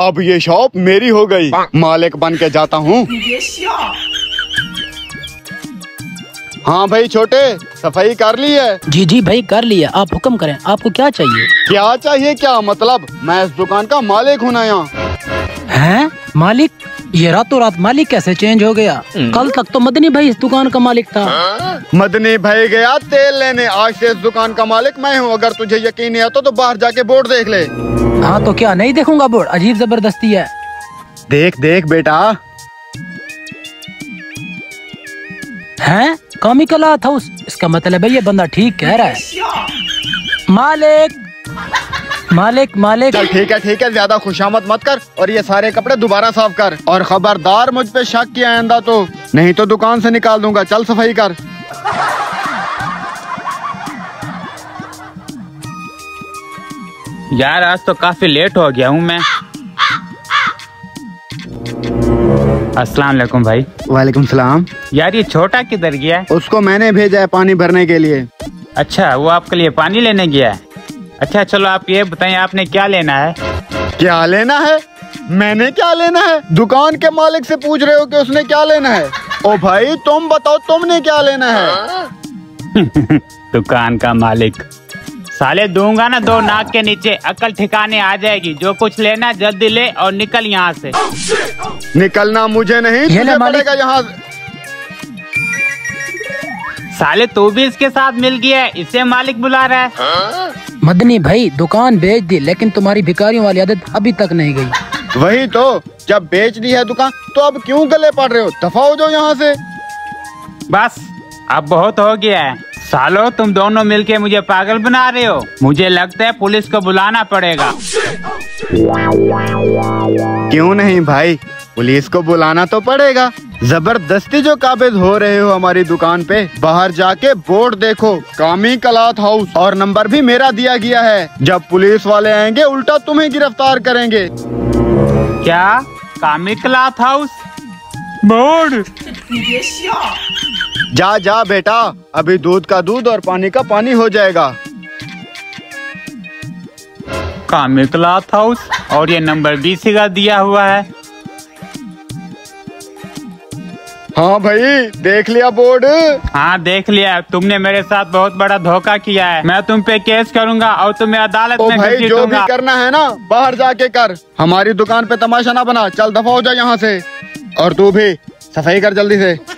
अब ये शॉप मेरी हो गई, मालिक बन के जाता हूँ। हाँ भाई छोटे, सफाई कर ली है? जी जी भाई कर लिया। आप हुक्म करें, आपको क्या चाहिए? क्या चाहिए क्या मतलब, मैं इस दुकान का मालिक हूँ ना यहाँ। हैं मालिक? ये रातों रात मालिक कैसे चेंज हो गया? कल तक तो मदनी भाई इस दुकान का मालिक था। मदनी भाई गया तेल लेने, आज से इस दुकान का मालिक मैं हूँ। अगर तुझे यकीन नहीं आता तो बाहर जाके बोर्ड देख ले। हाँ तो क्या नहीं देखूंगा बोर्ड? अजीब जबरदस्ती है। देख देख बेटा। हैं कामी कलाथ हाउस, इसका मतलब है ये बंदा ठीक कह रहा है। मालिक मालिक मालिक। चल ठीक है, ज्यादा खुशामद मत कर और ये सारे कपड़े दोबारा साफ कर। और खबरदार मुझ पे शक किया आइंदा तो, नहीं तो दुकान से निकाल दूंगा। चल सफाई कर। यार आज तो काफी लेट हो गया हूँ मैं। अस्सलाम वालेकुम भाई। वालेकुम सलाम। यार ये छोटा किधर गया है? उसको मैंने भेजा है पानी भरने के लिए। अच्छा वो आपके लिए पानी लेने गया है। अच्छा चलो आप ये बताएं आपने क्या लेना है? क्या लेना है? मैंने क्या लेना है? दुकान के मालिक से पूछ रहे हो कि उसने क्या लेना है? ओ भाई तुम बताओ तुमने क्या लेना है? दुकान का मालिक साले दूंगा ना दो नाक के नीचे, अकल ठिकाने आ जाएगी। जो कुछ लेना जल्दी ले और निकल यहाँ से। निकलना मुझे नहीं, तुझे पड़ेगा यहाँ। साले तू भी इसके साथ मिल गया है, इसे मालिक बुला रहा है। मदनी भाई दुकान बेच दी, लेकिन तुम्हारी भिखारियों वाली आदत अभी तक नहीं गई। वही तो, जब बेच दी है दुकान तो अब क्यों गले पड़ रहे हो? दफा हो जाओ यहाँ से। बस अब बहुत हो गया है। सालो तुम दोनों मिलके मुझे पागल बना रहे हो। मुझे लगता है पुलिस को बुलाना पड़ेगा। क्यों नहीं भाई, पुलिस को बुलाना तो पड़ेगा। जबरदस्ती जो काबिज हो रहे हो हमारी दुकान पे। बाहर जाके बोर्ड देखो, कामी कलाथ हाउस, और नंबर भी मेरा दिया गया है। जब पुलिस वाले आएंगे उल्टा तुम्हें गिरफ्तार करेंगे। क्या? कामी कलाथ हाउस बोर्ड? जा जा बेटा, अभी दूध का दूध और पानी का पानी हो जाएगा। कामी कलाथ हाउस, और ये नंबर 20 का दिया हुआ है। हाँ भाई देख लिया बोर्ड? हाँ देख लिया। तुमने मेरे साथ बहुत बड़ा धोखा किया है। मैं तुम पे केस करूंगा और तुम्हें अदालत में भाई जो घसीटूंगा। भी करना है ना बाहर जाके कर, हमारी दुकान पे तमाशा ना बना। चल दफा हो जा यहाँ से। और तू भी सफाई कर जल्दी से।